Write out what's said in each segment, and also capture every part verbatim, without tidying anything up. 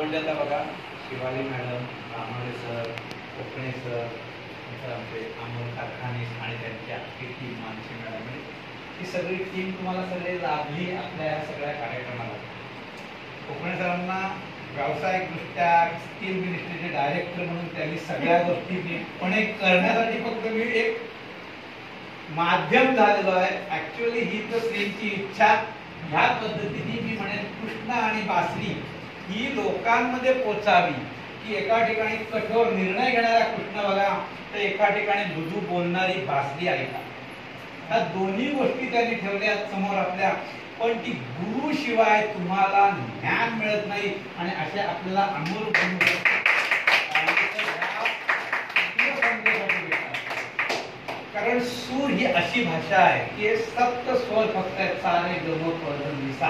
म्हणजे आता बघा, Shivali madam, Ramale sir, Kokane sir, नंतर आमचे अमोल कारखाने आणि त्यांची अख्खी टीम, मानसी मॅडम, म्हणजे ही सगळी टीम तुम्हाला सगळे लाभली आपल्या या सगळ्या कार्यक्रमाला. कोकणे सरांना व्यावसायिकदृष्ट्या स्किल मिनिस्ट्रीचे डायरेक्टर म्हणून त्यांनी सगळ्या गोष्टी नीटपणे करण्यासाठी फक्त मी एक माध्यम झालेलो आहे. ऍक्च्युअली ही तर त्यांची इच्छा ह्या पद्धतीने मी म्हणेन कृष्ण आणि बासरी ही लोकांमध्ये पोचावी, की एका ठिकाणी कठोर निर्णय घेणारा कृष्ण बघा, तर एका ठिकाणी मृदू बोलणारी बासरी ऐका. ह्या दोन्ही गोष्टी त्यांनी ठेवल्या समोर आपल्या. पण ती गुरु शिवाय तुम्हाला ज्ञान मिळत नाही आणि असे आपल्याला अमूल कारण सूर ही अशी भाषा आहे की सप्त स्वर फक्त सारे गम पद निसा,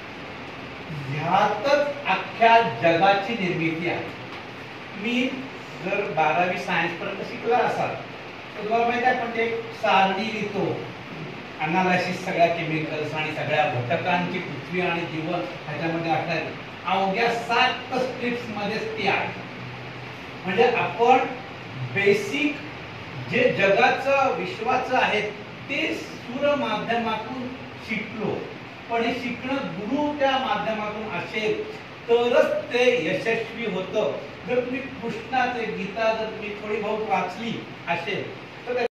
ह्यातच अख्ख्या जगाची निर्मिती आहे. तुम्ही जर बारावी सायन्स पर्यंत शिकला असाल तर तुम्हाला माहिती आहे, पण एक सारणी लिहितो, अनालिसिस सगळ्या केमिकल्स आणि सगळ्या घटकांची पृथ्वी आणि जीवन ह्याच्यामध्ये असणार अवघ्या सात स्ट्रिप्स मध्येच ती आहे. म्हणजे आपण बेसिक जे जगाचं विश्वाचं आहे ते सूर माध्यमातून शिकलो. पण हे शिकणं गुरु त्या माध्यमातून असेल तरच ते यशस्वी होतं. जर तुम्ही कृष्णाचे गीता जर तुम्ही थोडी बहुत वाचली असेल तर